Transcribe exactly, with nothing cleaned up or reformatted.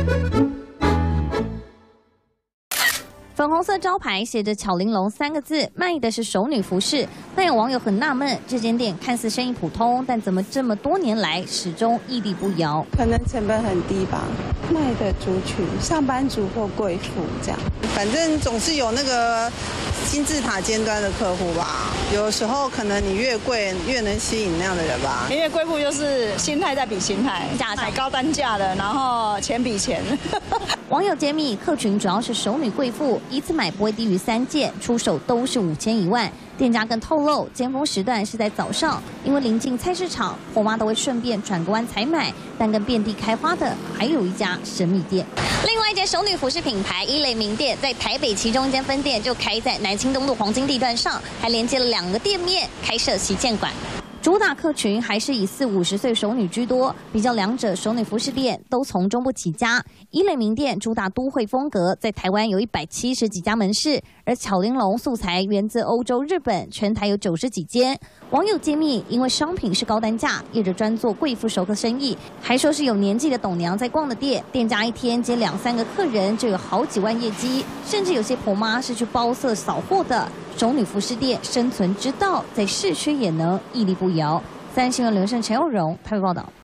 粉红色招牌写着“巧玲珑”三个字，卖的是熟女服饰。但有网友很纳闷，这间店看似生意普通，但怎么这么多年来始终屹立不摇？ 可能成本很低吧，卖的族群上班族或贵妇这样。 反正总是有那个金字塔尖端的客户吧。有时候可能你越贵越能吸引那样的人吧。 因为贵妇就是心态在比心态，价买高单价的，然后钱比钱。 网友揭秘，客群主要是熟女贵妇，一次买不会低于三件，出手都是五千一万。店家更透露，尖峰时段是在早上，因为临近菜市场，婆妈都会顺便转个弯采买。但更遍地开花的，还有一家神秘店。另外一间熟女服饰品牌伊蕾名店，在台北其中一间分店就开在南清东路黄金地段上，还连接了两个店面，开设旗舰馆。主打客群还是以四五十岁熟女居多，比较两者熟女服饰店都从中部起家。伊蕾名店主打都会风格，在台湾有一百七十几家门市，而巧玲珑素材源自欧洲、日本，全台有九十几间。网友揭秘，因为商品是高单价，业者专做贵妇熟客生意，还说是有年纪的董娘在逛的店，店家一天接两三个客人就有好几万业绩，甚至有些婆妈是去包色扫货的。熟女服饰店生存之道，在市区也能屹立不摇。三立新闻刘胜陈佑荣台北报道。